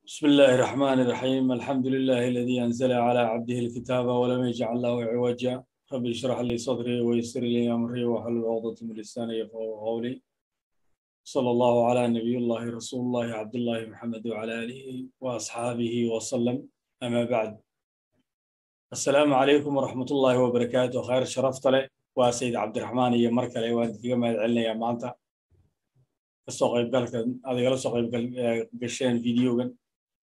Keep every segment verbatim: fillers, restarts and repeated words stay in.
بسم الله الرحمن الرحيم الحمد لله الذي أنزل على عبده الكتاب ولم يجعل له عوجا رب اشرح لي صدري ويسر لي أمري واحلل عقدة من لساني يفقهوا قولي صلى الله على نبي الله رسول الله عبد الله محمد وعلى آله وأصحابه وسلم أما بعد السلام عليكم ورحمة الله وبركاته خير شرفت لي وسيد عبد الرحمن يا مركلي وأنت كما يدعلنا يا مانتا السوق يبقى هذا يلا سوق يبقى قشين فيديو جن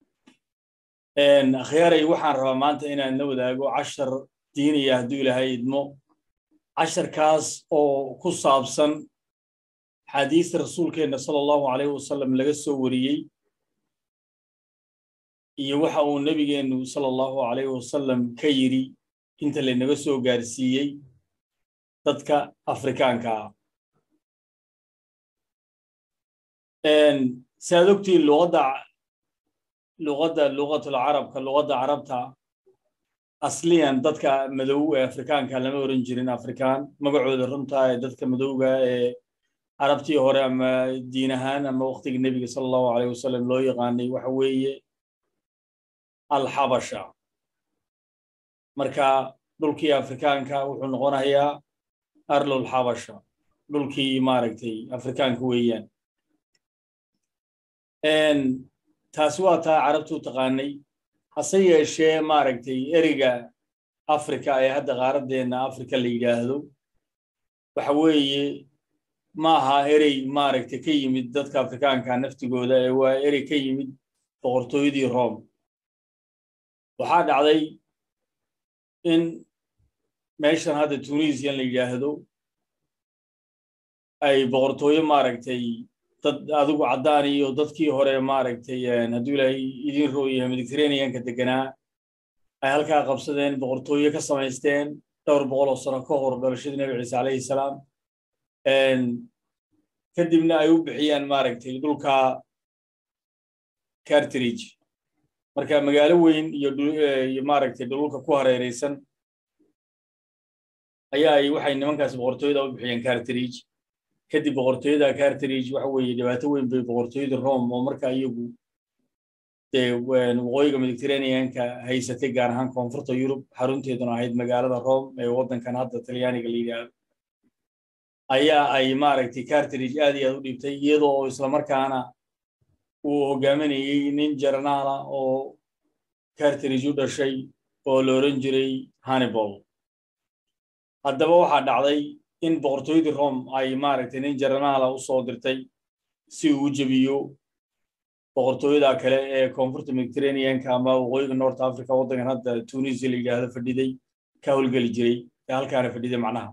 إن أخيرا وحنا رمانت إن النودة جو عشر دين يهدو لهاي دمو عشر كاس أو كصابسن حديث الرسول كنا صلى الله عليه وسلم لقصه وريي يوحى النبي إنه صلى الله عليه وسلم كيري أنت اللي نقصه جارسيي تدك أفريكان كا إن سادوكتي الوضع لغة لغة العرب كلغة عربتها أصليا دتك مدو أفريكان كلمة أورنجين أفريكان مقعود الرمتها دتك مدو عربتي هورا أما دينها أما وقت النبي صلى الله عليه وسلم لو يغني وحوي الحبشة مركا دولكي أفريكان كا وحنقونا هي أرلو الحبشة دولكي ماركتي أفريكان كويين إن تاسواتا عربتو تقاني حسية الشيء ماركتي إريقا أفريكا أي هذا غارد دينا أفريكا اللي يجاهدوا وحوي ماها إري ماركتي كي يمددك أفريكان كان نفتي قودا وإري كي يمد بغرطويدي روم وحاد علي إن ماشان هذا تونيزيان اللي يجاهدوا أي بغرطوي ماركتي dad adigu cadaan iyo dadkii hore maaragtay haduu ilaahay idin rooyay Mediterranean ka deganaa ay halka qabsadeen boqortooyo ka sameysteen dhowr boqol oo sano ka hor dhalashadii Nabi Ciise alayhi salaam een kadibna ay u bixiyaan maaragtay dhulka Carthage marka magaalo weyn iyo maaragtay dhulka ku hareeraysan ayaa ay waxay nimankaas boqortooyada u bixiyeen Carthage kadib boqortooyada Carthage waxa weeye dhibaato weyn bay boqortooyada Rome oo marka iyagu ee waqooyiga Mediterranean ka haysatay gaar ahaan koonfurta Yurub xarunteeduna ahayd magaalada Rome ee wadankan hadda Talyaaniga la yiraahdo ayaa ay maaragtay Carthage aad iyo aad u dhibtay iyadoo isla markaana uu hogaaminayay nin jarnaal ah oo Carthage u dhashay oo la oran jiray Hannibal haddaba waxa dhacday in boqortooyada Rome ay maaragtay nin jarnaal u soo dirtay si uu jabiyo boqortooyada kale ee koonfurta Mediterranean ka ama waqooyiga North Africa wadankan hadda Tunisia la yiraahdo fadhiday ka howlgali jiray halkaana fadhiday macnaha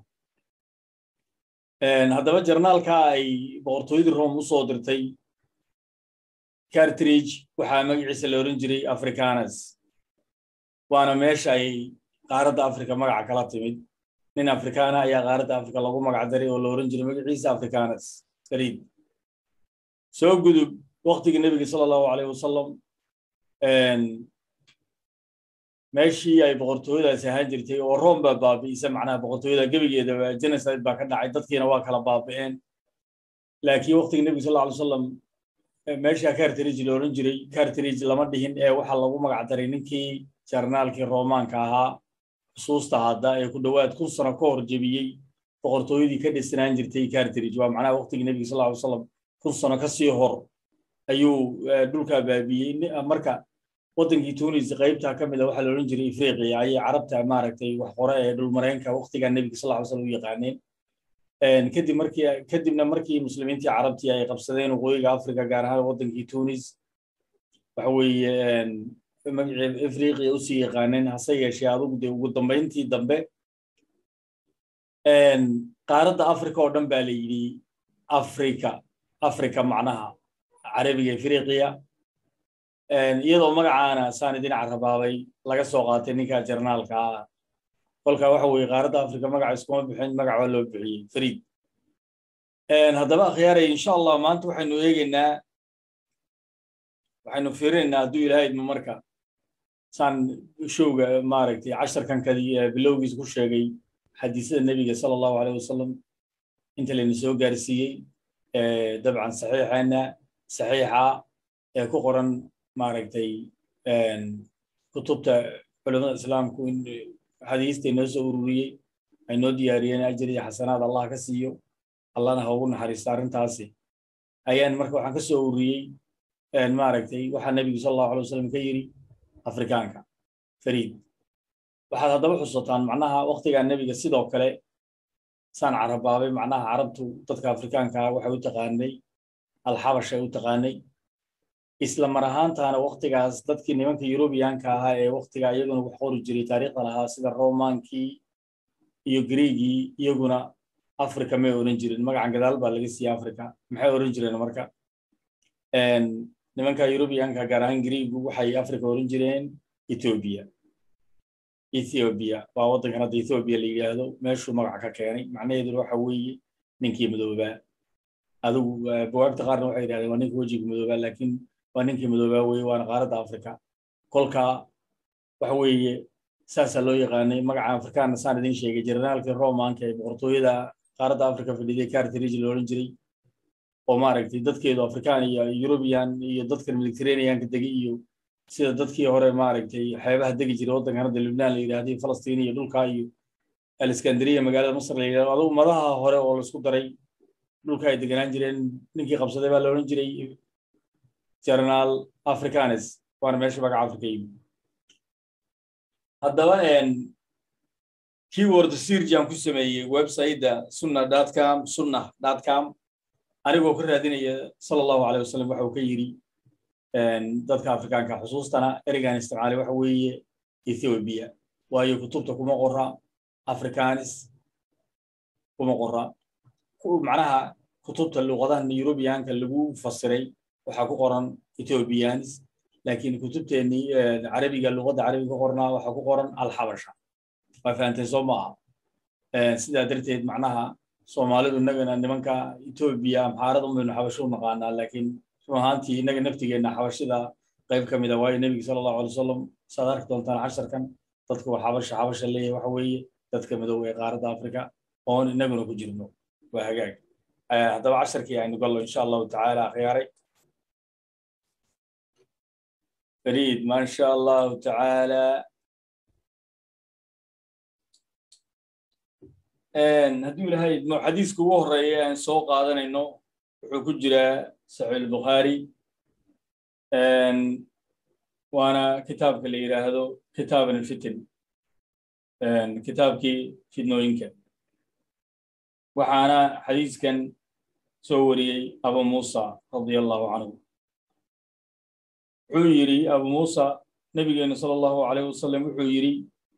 een haddaba jarnaalka ay boqortooyada Rome u soo dirtay Carthage waxa magaciisa la oran jiray Africanus waana meesha ay qaaradda Afrika magaca kala timid nin Afrikaana ayaa qaaradda Afrika lagu magac daray oo la oran jiray magaciisa Africanus sariid soo gudub waqtiga nabiga sallallahu alayhi wasallam een meeshii ay boqortooyadaas ahaan jirtay oo Rome baa baabi'isay macnaha boqortooyada gabigeeda genocide baa ka dhacay dadkiina waa kala baaba'een laakiin waqtiga nabiga sallallahu alayhi wasallam meesha Carthage la oran jiray Carthage lama dhihin ee waxa lagu magac daray ninkii jarnaalkii Roomaanka ahaa xusuusta hadda ee ku dhawaad kun sano ka hor jabiyay boqortooyadii ka dhisnaan jirtay Carthage waa macnaha waqtiga nabiga sallallahu alayhi wasallam kun sano ka sii hor ayuu dhulka baabiyay marka wadankii Tunisia qaybta kamid ah waxa la oran jiray Afriqiya ay carabta maaragtay wax hore ee dhul mareenka waqtiga nabiga sallallahu alayhi wasallam u yaqaaneen een kadib markii kadibna markii muslimiintii carabtii ay qabsadeen waqooyiga Afrika gaar ahaan wadankii Tunis waxa weeyeen magaciisa Afriqiya u sii yaqaaneen hase yeeshee adigu de ugu dambeyntii dambe een qaaradda Afrika oo dhan baa la yiri Afrika Afrika macnaha Carabiga Afriqiya een iyadoo magacaana saanidin carabaabay laga soo qaatay ninka jarnaalka ah kolka waxa weeye qaaradda Afrika magaca isku bixin magaca loo bixiyay Fariid een haddaba akhyaaray insha Allah maanta waxaynu eegaynaa waxaynu fiirinaynaa haduu Ilaahay marka san showga maaragtay عشرة kan kadii bilowgiis ku sheegay xadiisada nabiga sallallahu alayhi wasallam inta la soo gaarsiiyay ee dabcan saxiixana saxiixa ee ku qoran maaragtay kutubta culimada islaamku in xadiista inoo soo ururiyey ay noo diyaariyeen ajir iyo xasanaad allah ka siiyo allahna ha ugu naxariisto arrintaasi ayaan marka waxaan ka soo ururiyey maaragtay waxaa nebigu sala allahu alay wasalam ka yidhi afrikaanka fariid waxaad haddaba xusataan macnaha waktigaa nebiga sidoo kale saan carabaabay macnaha carabtu dadka afrikaanka ah waxay u taqaanay alxabash ay u taqaanay isla mar ahaantaana waktigaas dadkii nimanka yurubiyaanka ahaa ee waktigaa iyaguna wax qori jiray taariikhda lahaa sida romaankii iyo griigii iyaguna africa may oran jirin magacan gadaal baa laga siiyey africa maxay oran jireen marka nimanka yurubiyaanka gaar ahaan griigu waxay africa oran jireen ethiopia ethiopia waa waddankan hadda ethiopia la yidhaahdo meeshuu magaca ka keenay macnaheedu waxa weeye ninkii madoobaa adigu buwaagta qaarna waxay yidhahdeen waa ninka wejiga madoobaa laakiin waa ninkii madoobaa weeye waana qaaradda africa kolka waxa weeye saasaa loo yaqaanay magaca afrikaanna saan idin sheegay generaalkii romanka ee boqortooyada qaaradda africa fadhiday carthage la odhan jiray oo maaragtay dadkeedu afrikaan iyo yurubiyan iyo dadkan mediterraneanka degay iyo sida dadkii hore maaragtay xeebaha degi jiray waddankan hadda lubnaan la yidhaahday falastiin iyo dhulkaa iyo aliskandariya magaalada masr la yidhahdo adugu madaha hore oo laisku daray dhulka ay deganaan jireen ninkii qabsaday baa la odhan jiray general africanes waana meesha magaca africa yimi haddaba keyword search aan ku sameeyey website-da sunna dot com sunnah dot com anigoo ka raadinaya sala allahu alayh wasalam waxa uu ka yidhi dadka afrikaanka xusuustana ereygaan isticmaalay waxa weeye ethiopia waayo kutubta kuma qora africanis kuma qora macnaha kutubta luqadahan yurubiyaanka lagu fasiray waxaa ku qoran ethiopians laakiin kutubteennii carabiga luqadda carabiga ku qornaa waxaa ku qoran alxabasha waa fahanteen soo maaha sidaa darteed macnaha soomaalidu innagana nimanka ethiopia amxaarada umaynu xabasho u naqaanaa laakiin run ahaantii innaga naftigeenna xabashida qayb ka mid a waayo nebiga sala allahu alay wasalam saad arki doontaan casharkan dadka waa xabasha xabasha leeyahay waxa weeye dadka madow ee qaaradda africa oon innaguna ku jirno waa hagaag haddaba casharkii aynu gallo insha allahu tacaala akhyaaray فريد ما شاء الله تعالى ان هدي لهي حديثك ugu horeeya aan soo qaadanayno wuxuu ku jira sahih al-bukhari ان وانا kitaabka la yiraahdo kitaab al-fitan ان kitaabkii fidnooyinka waxaana xadiiskan soo wariyay Abu Musa radiyallahu anhu wuxuu yiri Abu Musa nabigeena sallallahu alayhi wasallam wuxuu yiri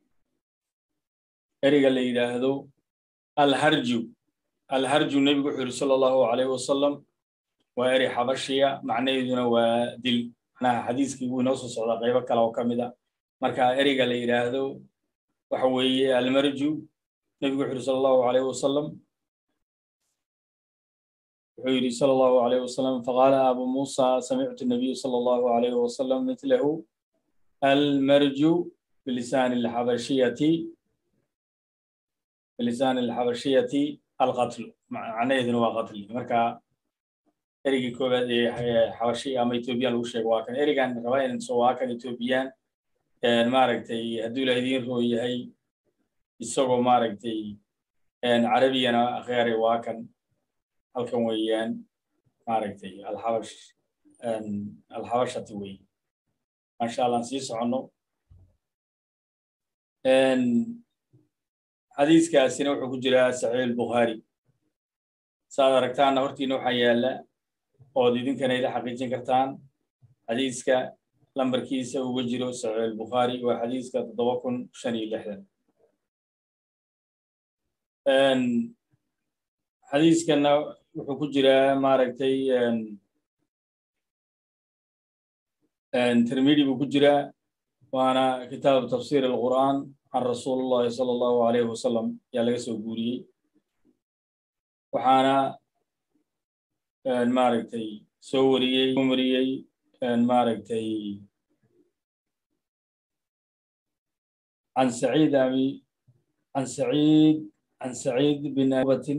eriga la yiraahdo al-harju al-harju nabigu wuxuu sallallahu alayhi wasallam waa eri xabashiya macnaheeduna waa dil macnaha xadiiskii uu inoo soo socda qaybo kale oo kamid ah marka eriga la yiraahdo waxa weeye al-marju nabigu wuxuu sallallahu alayhi wasallam وحيري صلى الله عليه وسلم فقال أبو موسى سمعت النبي صلى الله عليه وسلم مثله المرجو بلسان الحبشية بلسان الحبشية القتل معناه إذن هو قتل مركا إريجي كوبا حبشية أما إثيوبيان وشيء واكن إريجان رواية سواكن إثيوبيان ماركتي هدول هذين هو هي السوق ماركتي عربيا غير واكن halkan weeyaan maaragtay alxabash alxabashati wey masha Allah sii socono een xadiiskaasina wuxuu ku jiraa sahih al-bukhari saad aragtaan hortiina waxa yaala oo idinkana ila xaqiijin kartaan xadiiska lambarkiisa ugu jiro sahih al-bukhari waa xadiiska toddoba kun shan iyo lixdan een xadiiskana wuxuu ku jiraa maaragtay een een tirmidhi buu ku jiraa waana kitaab tafsiir al-Qur'an عن رسول الله صلى الله عليه وسلم يا laga soo guuriyay waxaana een maaragtay soo wariyay umriyay een maaragtay عن سعيد أبي عن سعيد عن سعيد بن أبي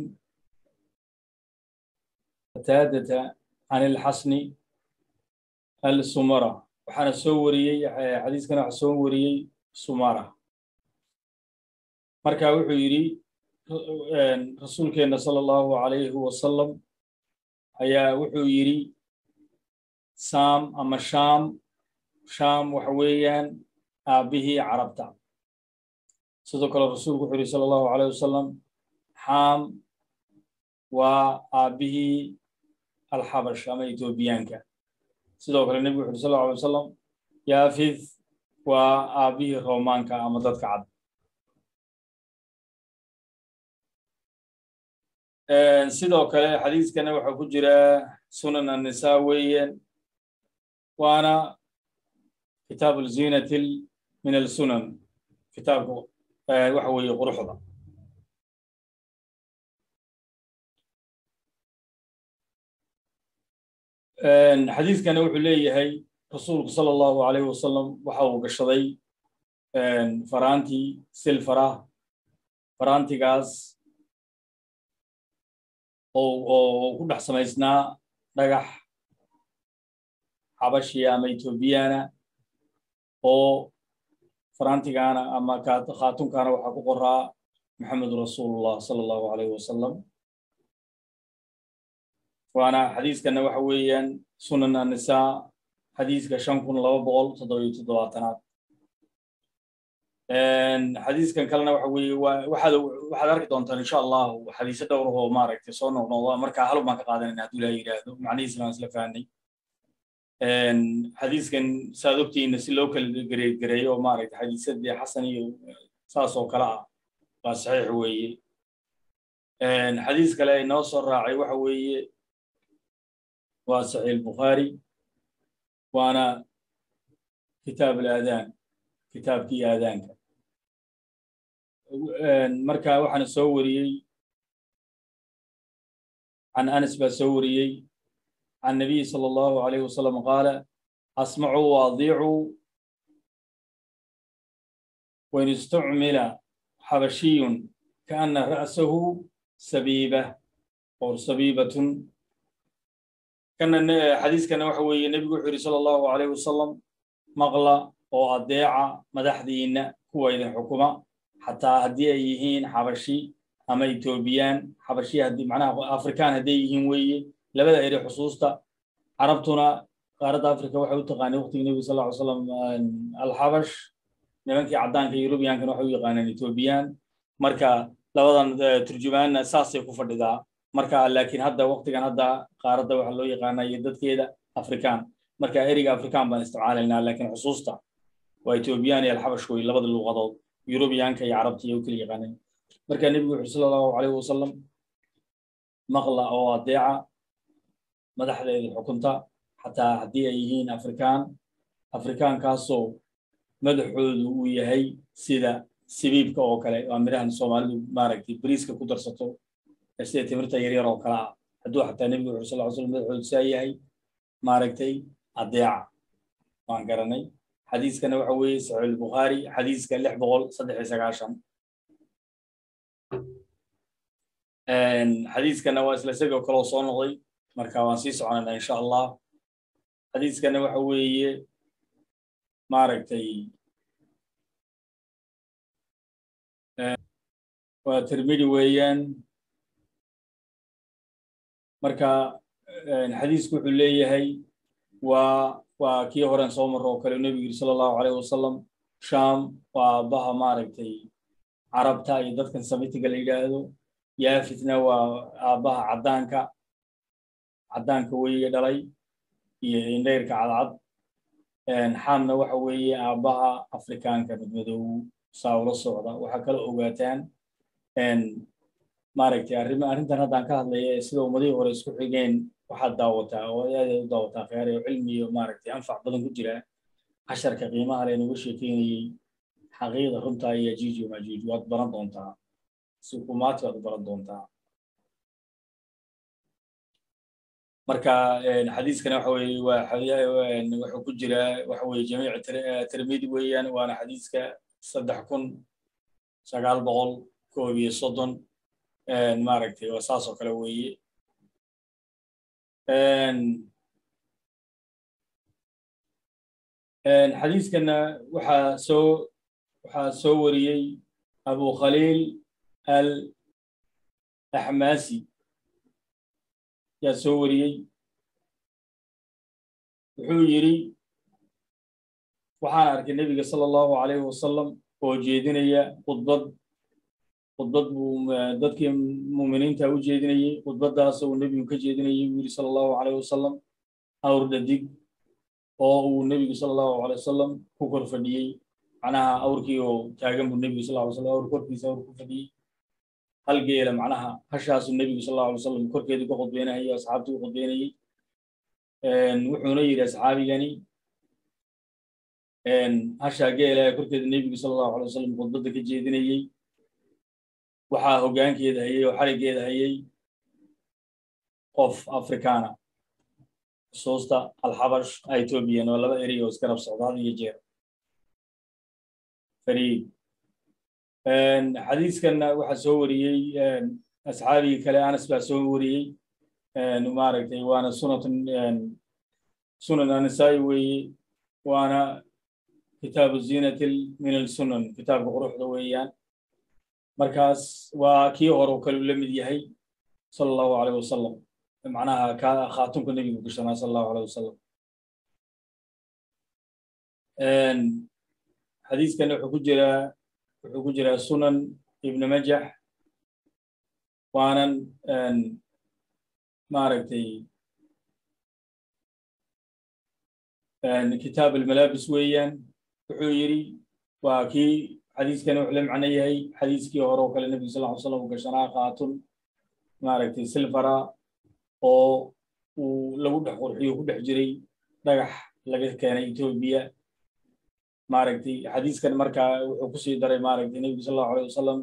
قتادة عن الحسن السمرة waxaana soo wariyey xadiiskana waxa soo wariyey Sumara marka wuxuu yiri rasuulkeena sallallahu alayhi wa sallam ayaa wuxuu yiri Sam ama Sham Sham waxa weeyaan aabihii carabta sidoo kale rasuulku wuxuu yiri sallallahu alayhi wa sallam Ham waa aabihii al-Habash ama Etoobiyaanka sidoo kale nabigu wuxuu sallallahu alayhi wa sallam Yaafith waa aabihii Roomaanka ama dadka cad sidoo kale xadiiskana waxa ku jira sunan an-nisaa weeyaan waana kitaab al-zinati min al-sunan kitaabku waxa weeye quruxda xadiiskana wuxuu leeyahay rasuulku sallallahu alayhi wa sallam waxa uu gashaday faraanti silfara faraantigaas oo ku dhex samaysnaa dhagax Xabashiya ama Etoobiyana oo faraantigana ama khaatunkana waxa ku qoraa Muhammad Rasuulullah sallallahu alayhi wa sallam waana xadiiskana waxa weeyaan sunan an-nisaa xadiiska shan kun laba boqol toddoba iyo toddobaatan xadiiskan kalena waxa weeye waxaad waxaad arki doontaan insha Allah xadiis dhowr oo maaragtay soo noqnoqda marka hal ma ka qaadanayna haduu la yiraahdo macnihiisana isla fahanay een xadiiskan saadogtiina si loo kala gareeyo maaragtay xadiisadii xasan iyo saas oo kala ah waa saxiix weeye een xadiis kale inoo soo raacay waxa weeye waa sahih al-Bukhari waana kitaab al-adaan kitaabkii aadaanka marka waxaan soo wariyay عن أنس بسوري عن النبي صلى الله عليه وسلم قال أسمعوا وأطيعوا وإن استعمل حبشي كأن رأسه سبيبة أو سبيبة كان حديث كان وحوي النبي صلى الله عليه وسلم مغلى أو أضيع مدحدين هو إذا حكمه حتى هدي يهين حبشي أما إثيوبيان حبشي هدي معناها أفريكان هدي يهين وي لبدا إلى حصوصته عربتنا قارة أفريقيا وحوي تقاني وقت النبي صلى الله عليه وسلم الحبش نمكي عدان في يوروبيان كانوا حوي قانين إثيوبيان مركا لبدا ترجمان أساسي كفر دا مركا لكن هذا وقت كان هذا قارة وحلو يقانا يدد كده أفريكان مركا إيريك أفريكان بنستعمالنا لكن حصوصته وإثيوبيان الحبش وي لبدا اللغة يوروبيان كي عربتي وكل يقانين marka nabigu sallallahu alayhi wasallam maqla oo adeeca madaxdeeda xukunta hataa hadii ay yihiin afrikaan afrikaan kaasoo madaxoodu uu yahay sida sibiibka oo kale oo mirahan Soomaalidu maaragtay bariiska ku darsato sida timirta yar yar oo kala haduu hataa nabigu sallallahu alayhi wasallam madaxoodu sayahay maaragtay adeeca waan garanay xadiiskana waxa weeye sahih al-Bukhari xadiiska lix boqol saddex iyo sagaashan ان حديث كان واس لسغو كلو سو نقday marka waan sii soconaa insha Allah xadiiskana waxa weeye maaragtay waa tirmidhi weeyaan marka xadiisku wuxuu leeyahay waa waa kii hore soo maro kale nabiga sallallahu alayhi wasallam Sham waa baha maaragtay carabta iyo dadkan samitiga la yiraahdo Yaafithna waa aabaha cadaanka cadaanka weeye dhalay iyo indheerka cadcad een Hamna waxa weeye aabaha Afrikaanka madow saawlo socda waxa kala ogaataan een maaragtay arrimo arrintan hadaan ka hadlayo sida umadii hore isku xigeen waxa daawataa oo aad u daawataa khayr iyo cilmi iyo maaragtay anfac badan ku jira casharka qiimaha leh nagu sheekeynayay xaqiiqda runta iyo jiiji ma jiiji wad baran doontaa sukumaat wad baran doontaa marka xadiiskana waxa weeye waa waxa ku jira waxa weeye jamiic tirmidhi weeyaan waana xadiiska saddex kun sagaal boqol koob iyo soddon een maaragtay waa saas oo kale weeye een حديث كنا وحا سو وحا سوريي أبو خليل الأحماسي يا سوريي وحيري وحان أرك النبي صلى الله عليه وسلم وجيدنيا خطبة خطبة ضدك مؤمنين تا وجيدنيا خطبة داس والنبي كجيدنيا صلى الله عليه وسلم أورد الدق أو النبي صلى الله عليه وسلم كفر فدي معناها أوركيو تاجم النبي صلى الله عليه وسلم أور كفر سور كفدي هل جيل معناها هشاس النبي صلى الله عليه وسلم كفر كذي كخط بينه هي أصحابته كخط بينه وحني أصحابي يعني إن هشا جيل كفر كذي النبي صلى الله عليه وسلم خطبة كجيدنيا وحا هجان كذا هي وحرق كذا هي قف أفريقيا سوستا الحبش أيتوبيا ولا إريوس كرب سعودان يجير فريد حديث كان وحسوري أصحابي كلا أنس بسوري نمارك وأنا سنة سنن النساء وأنا كتاب الزينة من السنن كتاب روح دويان مركز وكي أورو كل لمديهي صلى الله عليه وسلم معناها خاتمك النبي بكشنا صلى الله عليه وسلم. حديث كان حكجرا حكجرا سنن ابن مجح وانا ماركتي كتاب الملابس ويان حيري وكي حديث كان يعلم عنيه حديث كي هروك النبي صلى الله عليه وسلم بكشنا خاتم ماركتي سلفرا oo uu lagu dhex qurxiyo ku dhex jiray dhagax laga keenay Itoobiya maaragtay xadiiskan marka wuxuu ku sii daray maaragtay Nabi sallallahu alayhi wasallam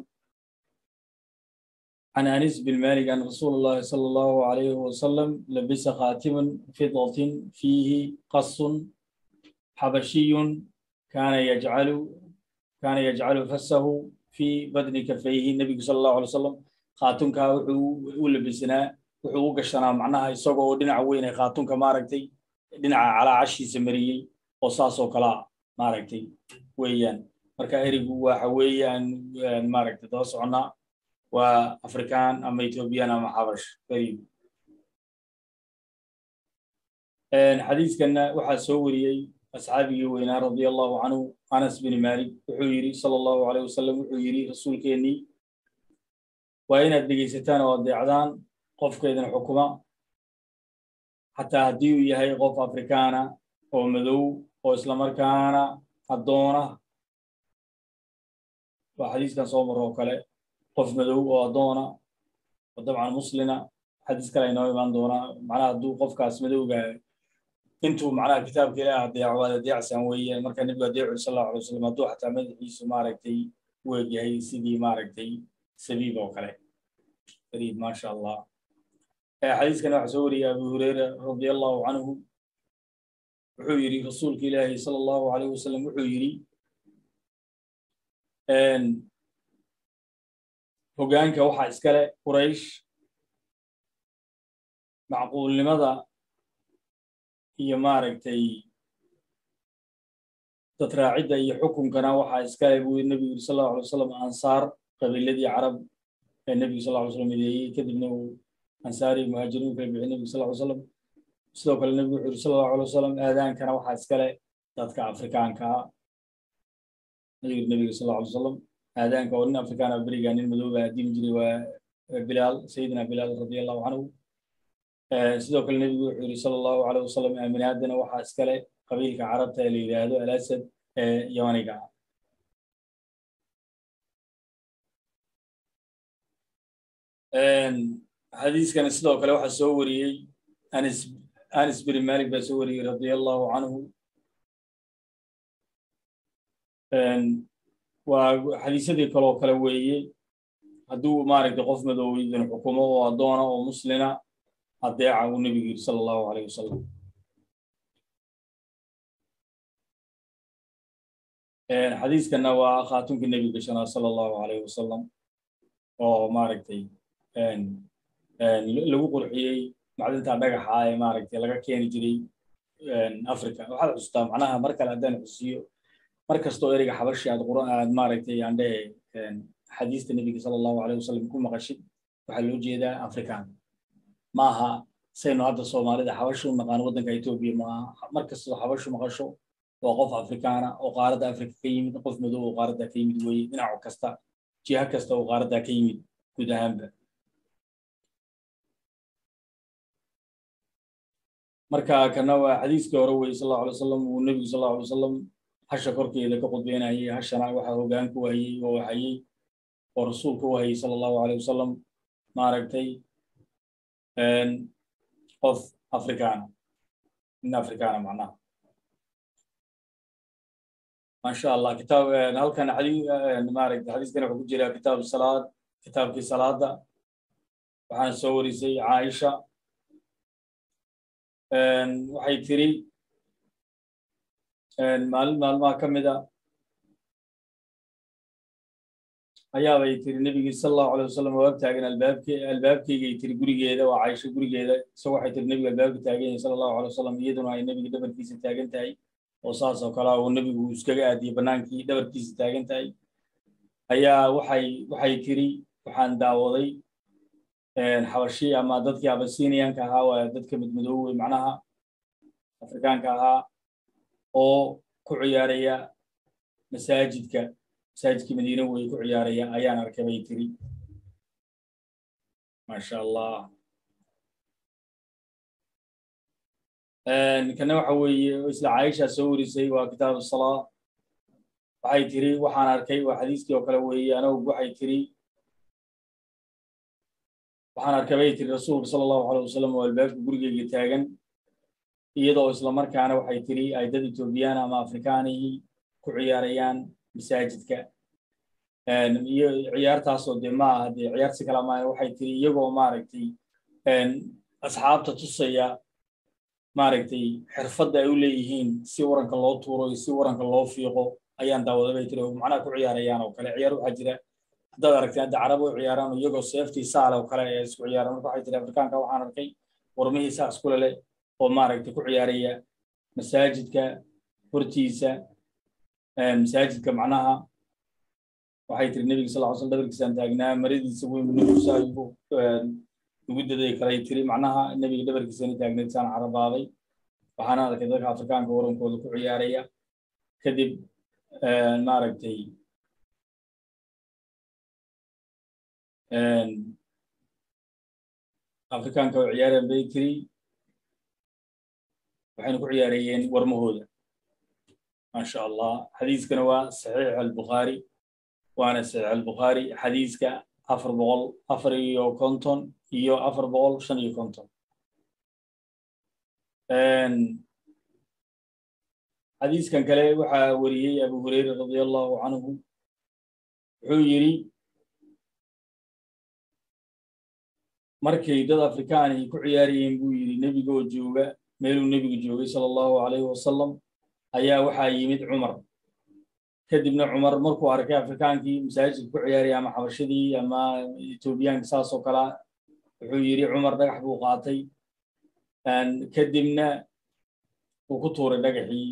عن أنس بن مالك أن رسول الله صلى الله عليه وسلم لبس خاتما فضة فيه قص حبشي كان يجعل كان يجعل فسه في بدن كفيه النبي صلى الله عليه وسلم خاتم كاوحو ولبسنا wuxuu gashanaa macnaha isagoo dhinac weyn ay khaatunka maaragtay dhinaca calaashiisa mariyay oo saas oo kala maaragtay weeyaan marka erigu waxa weeyaan maaragtay daba socona waa Afrikaan ama Ethiopian ama Habash qariib een xadiiskana waxa soo wariyay asxaabigii weynaa radiyallahu anhu Anas bin Malik wuxuu yiri sallallahu alayhi wasallam wuxuu yiri rasuulkeeni waa inaad dhageysataan oo adeecdaan قف كيدن حكومة حتى هديو يهي قف أفريكانا أو مدو أو إسلامركانا الدونة وحديث كان صوم الروكالي قف مدو أو الدونة وطبعا مسلنا حديث كان ينوي من دونة معناها دو قف كاس مدو جاي انتو معناها كتاب كلا ديع ولا ديع سنوية مركان نبقى ديع صلى الله عليه وسلم دو حتى مدحي سماركتي وجهي سيدي ماركتي سبيب وكالي قريب ما شاء الله. حديث كان عزوري أبو هريرة رضي الله عنه وحيري رسولك الله صلى الله عليه وسلم وحيري أن هجانك وحى إسكالة قريش معقول لماذا هي ماركتي تتراعد أي حكم كان وحى إسكالة أبو النبي صلى الله عليه وسلم أنصار قبل الذي عرب النبي صلى الله عليه وسلم إليه كذبنه أنصاري مهاجرين في النبي صلى الله عليه وسلم سلوك النبي صلى الله عليه وسلم آذان كان واحد سكلة تذكر أفريقيان كا النبي صلى الله عليه وسلم آذان كون أفريقيان أفريقيان المذوبة دين جري وبلال سيدنا بلال رضي الله عنه سلوك النبي صلى الله عليه وسلم من آذان واحد سكلة قبيل كعرب تالي هذا الأسد يواني كا حديث كان سلوك لو حسوري أنس أنس بن مالك بسوري رضي الله عنه وحديث ذي كلو كلوي هدو مارك قف مدوي ذن حكومة وضونا ومسلنا الداعي والنبي صلى الله عليه وسلم حديث كان وخاتم النبي بشنا صلى الله عليه وسلم ومارك تي لو قرحيي معدنتا dhagaxa ay maaragtay laga keeni jiray Africa waxaad xustaa macnaha mar kale haddaan xusiyo mar kastoo ereyga xabashi aad quraan aad maaragtay yandhe xadiista nabiga sallallahu alayhi wasallam ku maqashid waxaa loo jeedaa Afrikaan maaha sayno hadda Soomaalida xabashu naqaan waddanka Itoobiya maaha mar kastoo xabashu maqasho waa qof Afrikaana oo qaaradda Afrika ka yimid qof madow oo qaaradda ka yimid weeye dhinac kasta jiha kasta oo qaaradda ka yimid guud ahaanba marka kana waa xadiiskii hore weeye sallallahu alayhi wasallam uu nabiga sallallahu alayhi wasallam hasha korkeeda ka qodbeenayay hashana waxa hoggaan ku hayay oo hayay oo rasuulku u hayay sallallahu alayhi wasallam maaragtay een qof Afrikaan in Afrikaan macnaha ما شاء الله كتاب هل كان علي مارك حديث كان في جرا كتاب الصلاة كتاب في صلاة وعن سوري زي عائشة وحي تري مال مال ما كم ذا أيها بيتري النبي صلى الله عليه وسلم وقت تاجنا الباب كي الباب كي يتري قري جيدا وعائشة قري جيدا سوى حيت النبي الباب تاجين صلى الله عليه وسلم يدنا النبي دبر كيس تاجين تاي وصاص وكلا والنبي وسكجا دي بنانكي دبر كيس تاجين تاي أيها وحي وحي تري وحن داوضي حوشي أما ضدك أبسينيان كها وضدك مدمدوي معناها أفريقيان كها أو كعيارية مساجدك مساجدك مدينة وكعيارية أيان ركبي تري ما شاء الله كنا وحوي وإسلا عائشة سوري سي وكتاب الصلاة وحي تري وحان أركي وحديثك وكلوي أنا وحي تري وحان أركبي تري الرسول صلى الله عليه وسلم والباب قرقي تاغن iyadoo isla markaana waxay tiri ay dad Ethiopian ama Afrikaani ku ciyaarayaan masaajidka een iyo ciyaartaas oo deema ah ciyaarsi kala ma waxay tiri iyagoo maaragtay een asxaabta tusaya maaragtay xirfad ay u leeyihiin si waranka loo tuuro si waranka loo fiiqo ayaan daawaday bay tiri macnaha ku ciyaarayaan oo kale ciyaar waxa jira dad aragtay dad Carab oo ciyaaraan iyagoo safety saal oo kale ay isku ciyaaraan waxay tiri Afrikaanka waxaan arkay warmihii saas kula leh ومارك كعيارية مساجدك فرتيسة مساجدك معناها وحيث النبي صلى الله عليه وسلم دبرك سنتاجنا مريض يسوي من نفسه يود ذي كريتري معناها النبي دبرك سنتاجنا إنسان عرباوي وحنا كذلك أفريقيان كورم كود كعيارية كذب مارك تي أفريقيان كعيارية بيتري وحين كعياريين ورمهودا ما شاء الله حديث كنوا صحيح البخاري وانا صحيح البخاري حديث ك أفر بقول أفر يو كونتون يو أفر بقول شن يو كونتون حديث كان كلام وحوريه أبو هريرة رضي الله عنه حيري مركي ضد أفريقيا كعياريين بويري نبي جو جوجا ميلو النبي جوجي صلى الله عليه وسلم أيا وحى يمد عمر كدبنا عمر مركو أركا أفريقيا كي مساجد كعياري أما حبشدي أما إثيوبيان قصاص وكلا حيري عمر دقح بوقاتي أن كدبنا وكتور دقحي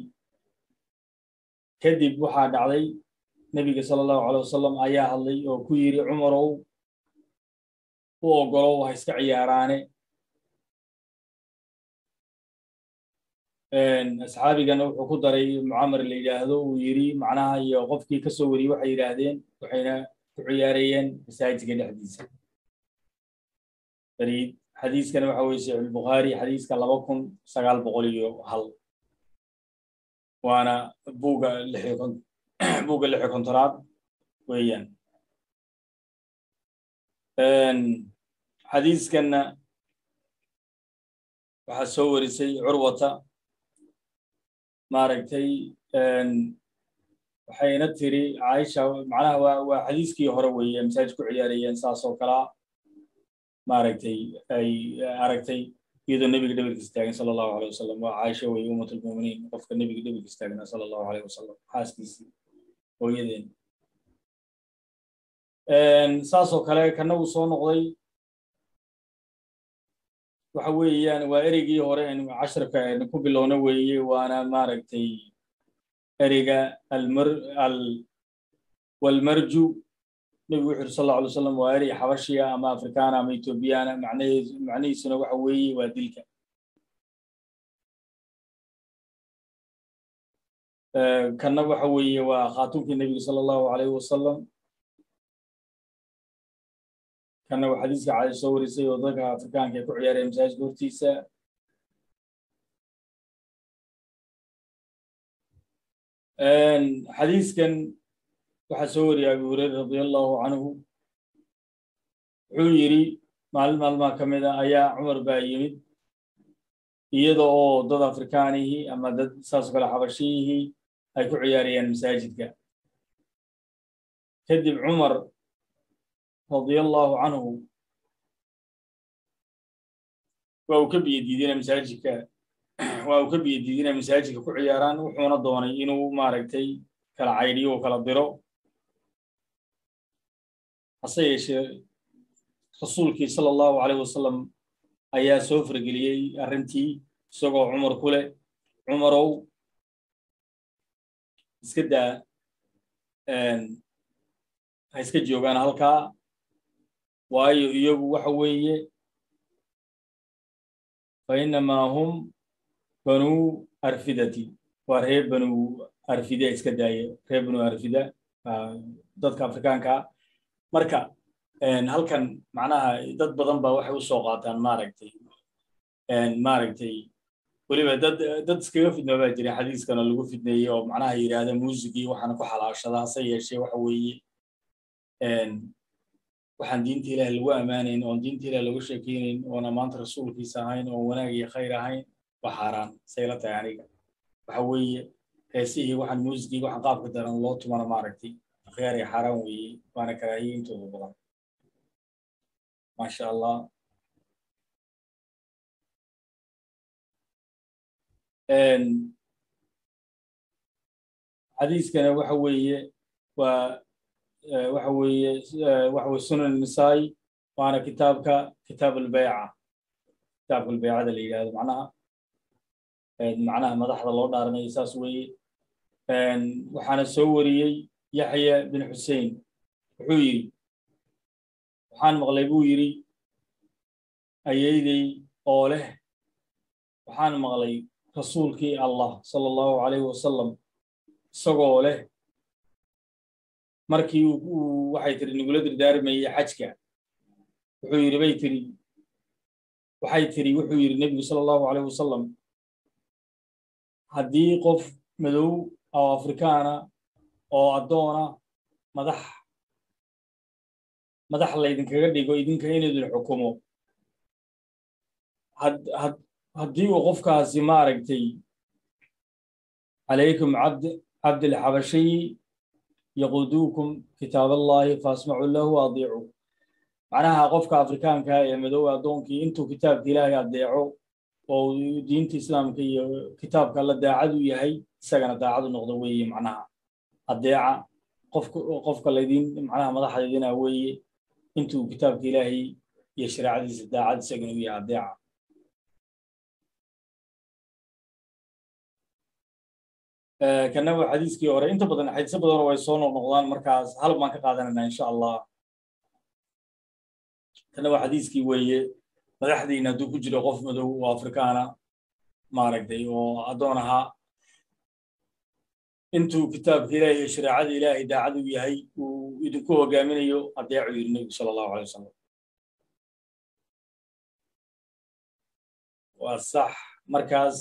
كدب وحى علي نبي صلى الله عليه وسلم أيا الله وكيري عمره وقالوا هيسك عياراني أصحابي كانوا حكودري معمر اللي جاهدوا ويري معناها يوقفكي كسوري وحي يراهدين وحينا عياريين مساجد كده حديث فريد حديث كان وحويس البخاري حديث كان لبكم سقال بقولي هل وأنا بوجا اللي حكون بوجا اللي حكون تراب ويان حديث كان وحسور سي عروة ماركتي وحين تري عايشة معناها وحديثكي هروي مساج كعيارية إنساس وكلا ماركتي أي عركتي يد النبي قدر يستعين صلى الله عليه وسلم وعايشة ويومة المؤمنين وفق النبي قدر يستعين صلى الله عليه وسلم حاسس ويدين إنساس وكلا كانوا صون غلي waxa weeyaan waa ereygii hore aynu casharka aynu ku bilowna weeye waana maaragtay ereyga almar al walmarju nebigu wuxuu sal allahu alayhi wasallam waa erey xabashiya ama afrikaana ama etoobiyana macnaheedu macnihiisuna waxa weeye waa dilka kana waxa weeye waa khaatumkii nebiga sala allahu alayhi wasallam kana waa xadiiska cali soo warisay oo dadka afrikaanka ay ku ciyaareen masaajidka hortiisa xadiiskan waxaa soo wariyay abu hurayra radia allahu canhu wuxuu yidhi maalin maalmaha ka mid a ayaa cumar baa yimid iyada oo dad afrikaanihii ama dad saasoo kale xabashiyihii ay ku ciyaarayaan masaajidka kadib cumar radia allahu canhu waa uu ka biyadiidina masaajidka waa uu ka biyadiidina masaajidka ku ciyaaraan wuxuuna doonay inuu maaragtay kala caydhiyo oo kala diro hase yeeshee rasuulkii sala allahu alayhi wasallam ayaa soo fargeliyey arrintii isagoo cumar ku leh cumarow iska daa ha iska joogaan halkaa waayo iyagu waxa weeye fa innamaa hum banuu arfidati waa reer banuu arfida iska daaya reer banuu arfida dadka afrikaanka marka halkan macnaha dad badan baa waxay u soo qaataan maaragtay maaragtay weliba dad dad iskaga fidnoobaa jiray xadiiskana lagu fidneeyey oo macnaha yidhaahda muusigii waxaana ku xalaashada hase yeeshee waxa weeye waxaan diinta ilaah lagu ammaanayn oon diinta ilaah lagu sheekeynayn oona maanta rasuulkiisa ahayn oon wanaag iyo khayr ahayn waa xaaraan sayla tahay aniga waxa weeye heesihii waxaan muusigii waxaan qaabka daran loo tumana maaragtay akhyaar iyo xaaraan weeye waana karaahiye intooda badan maasha allah xadiiskana waxa weeye waa waxa weeye waxa weeye sunan nisaa'i waana kitaabka kitaab albayca kitaabka albaycada la yidhaahdo macnaha macnaha madaxda loo dhaaranayo saas weeye waxaana soo wariyey yaxya bin xusein wuxuu yidhi waxaan maqlay buu yidhi ayeydey oo leh waxaan maqlay rasuulkii allah sala allahu alayhi wasallam isagoo leh markii uu waxay tiri nagula dardaarmayey xajka wuxuu yidhi bay tiri waxay tiri wuxuu yidhi nebigu sala allahu alayhi wasallam haddii qof madow oo afrikaana oo addoona madax madax laydinkaga dhigo idinka inidin xukumo haddii uu qofkaasi maaragtay calaykum cabd cabdilxabashiyi yaquduukum kitaab allahi faasmacuu lahu adiicuu macnaha qofka afrikaanka ee madoowa addoonkii intuu kitaabka ilaahay adeeco oo diinta islaamka iyo kitaabka alla daacad u yahay isagana daacad u noqdo weeye macnaha adeeca qofka qofka laydin macnaha madaxdeedina weeye intuu kitaabka ilaahay iyo shariicadiisa daacad isagana u yahay adeeca kana waa xadiiskii hore inta badan xadiisyo badan way soo noqnoqdaan markaas hal baan ka qaadanayna insha allah kana waa xadiiskii weeye madaxdiina hadduu ku jiro qof madow oo afrikaana maaragtay oo addoon ahaa intuu kitaabka ilaahay iyo shareecada ilaahay daacad u yahay uu idinku hogaaminayo adeecu yidhi nebigu sala allahu alay wasalam waa sax markaas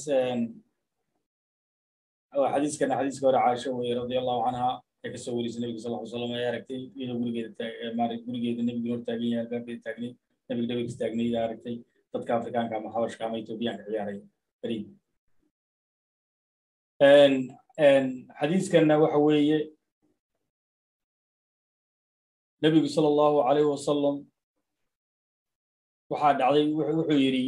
xadiiskana xadiiska hore caasho weye radia allahu canha ee kasoo warisay nebiga sal ly slam ay aragtay iyadoo gurigeeda gurigeeda nebiga hor taagan yahay albaabkeeda taagnay nebiga dhaweys taagnay aragtay dadka afrikaanka ama xabashka ama etoobiyaanka ciyaaray bariid xadiiskana waxa weeye nebigu sala allahu alayhi wasalam waxaa dhacday wuxuu yidhi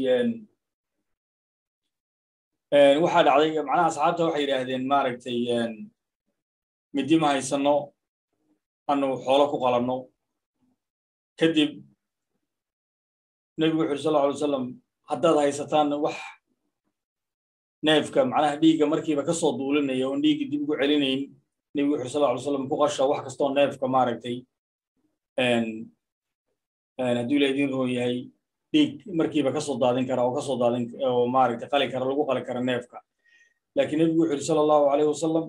waxaa dhacday macnaha asxaabta waxay yidhaahdeen maaragtay midi ma haysano anu xoolo ku qalanno kadib nebigu wuxu uri sal lla alay wasalam haddaad haysataan wax neefka macnaha dhiigga markiiba ka soo duulinaya oo dhiigga dib ugu celinayn nebigu wuxuu sallallahu alayhi wasallam ku qasha wax kastoo neefka maaragtay een een hadduu leedin roo yahay dhiig markiiba ka soo daadin kara oo ka soo daadin oo maaragtay qali kara lagu qali kara neefka laakiin nebigu wuxuu sallallahu alayhi wasallam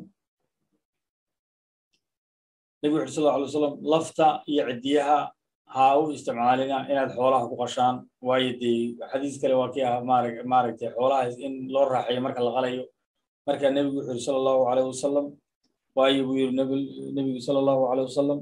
nebigu wuxuu sallallahu alayhi wasallam lafta iyo cidiyaha ha u isticmaalina inaad xoolaha ku qashaan waayo dee xadiis kale waa kii ah maaragtay xoolaha in loo raaxeeyo marka la qalayo marka nebigu wuxuu sallallahu alayhi wasallam waayo buu yiri nebigu sallallahu alayhi wasallam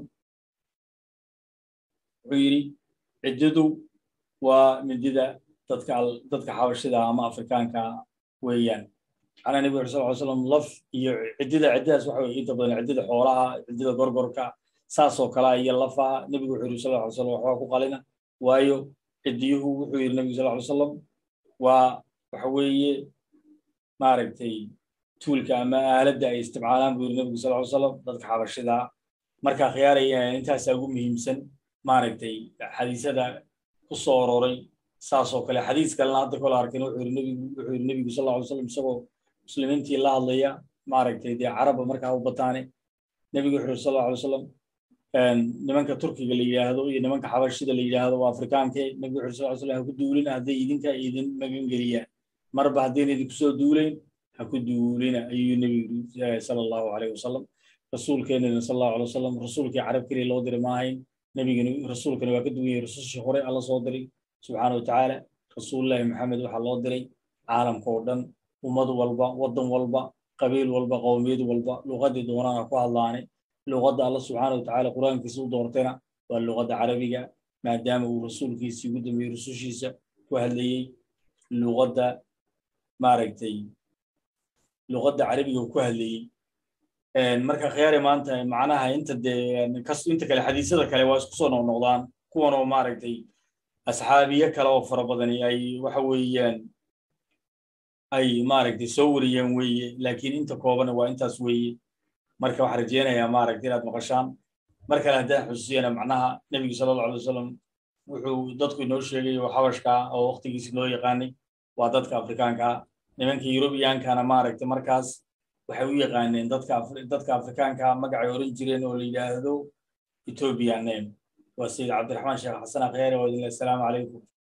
wuxuu yiri cididu waa midida dadka dadka xabashida ama afrikaanka weeyaan ana nebigu sallallahu alayhi wasallam laf iyo cidida cididaas waxa ay inta badan cidida xoolaha cidida gorgorka saasoo kala iyo lafa nebigu wuxuu sallallahu alayhi wasallam waxa ku qalina waayo cidiyuhu wuxuu yiri nebigu sallallahu alayhi wasallam waa waxa weeye maaragtay toolka ama aaladda ay isticmaalaan buu nebigu sallallahu alayhi wasallam dadka xabashida marka khiyaaraya intaas ugu muhiimsan maaragtay xadiisada ku soo aroray saasoo kale xadiis kalena hadda kala arkin wuxuu nebigu wuxuu nebigu sallallahu alayhi wasallam isagoo muslimiintii la hadlaya maaragtay dee caraba markaa u bataane nebigu wuxuu sallallahu alayhi wasallam een nimanka turkiga la yiraahdo iyo nimanka xabashida la yiraahdo waa afrikaanka nebigu wuxuu sallallahu alayhi wasallam ku duulin haday idinka idin magan geliya marba hadii idinku soo duuleen ha ku duulina ayuu nebigu sallallahu alayhi wasallam rasuulkeena sallallahu alayhi wasallam rasuulkii carab kaliya loo diray maahayn nebigana rasuulkana waa ka duwayay rasuushii hore alla soo diray subhanahu wa ta'ala rasuulullaahi maxamed waxa loo diray caalamka oo dhan ummad walba wadan walba qabiil walba qowmiyad walba luqadii doonana ku hadlaanay luqadda alla subhanahu wa ta'ala quraankiisa u doortayna waa luqadda carabiga maadaama uu rasuulkiisa ugu dambeeyay rasuushiisa ku hadlayay luqadda maaragtay luqadda carabiga ku hadlayay een marka khiyaari maanta macnaha inta de kas inta kale xadiisada kale waa isku soo noqdaan kuwan oo maaragtay asxaabiye kale oo fara badan ay waxa weeyaan ay maaragtay soo wariyeen weeye laakiin inta kooban waa intaas weeye marka waxa rajeenayaa maaragtay inaad maqashaan marka la hadaa xusuusiyana macnaha nebiga sallallahu alayhi wasallam wuxuu dadku inoo sheegay oo xabashka oo waqtigiisa loo yaqaanay waa dadka afrikaanka nimanka European-kana maaragtay markaas waxay u yaqaaneen dadka dadka afrikaanka magac ay oran jireen oo la yiraahdo Ethiopian name waa Sayyid Cabdiraxmaan Sheekh Xasan Khayri wa salaamu alaykum